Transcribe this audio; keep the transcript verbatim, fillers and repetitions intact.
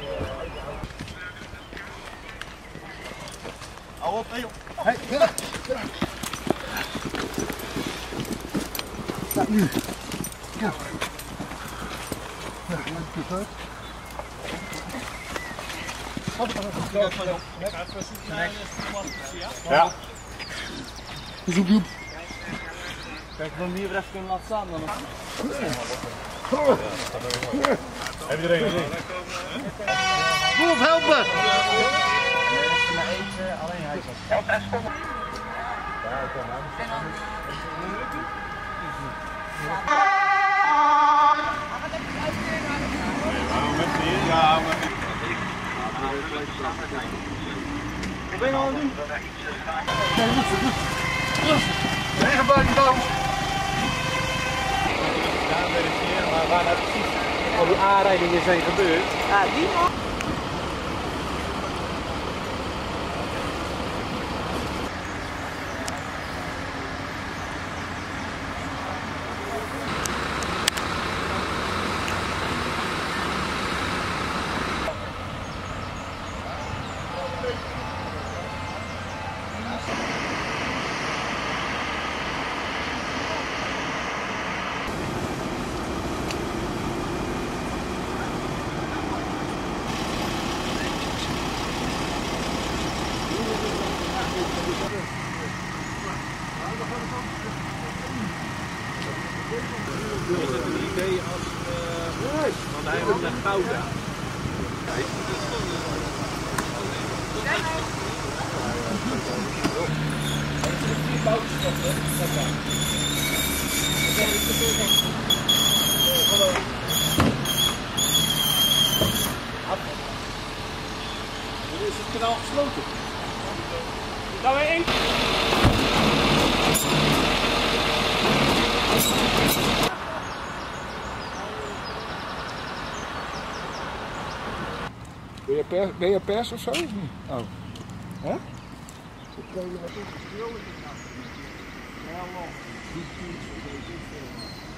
Hou op, hé. Hé, ja. Ja, nu. Ja. Ja, laat het uit. Ja. Zoek je op. Kijk, dan hier even kunnen laten staan dan. Heb je er een gezien? Wolf, helpen! Maar even, alleen hij zat. Ja, kom aan. Ja, maar... Wat ben je nou aan het doen? Nee, rustig, rustig. Rustig. Regenbuiging dan. Ja, weet ik niet, maar waar nou precies al die aanrijdingen zijn gebeurd. Ja, die man. Is het een idee als, uh, want hij moet naar Gouda. Is het kanaal gesloten? Daar weer één. Ben je pers, ben je pers of zo? Oh. Hè? Huh?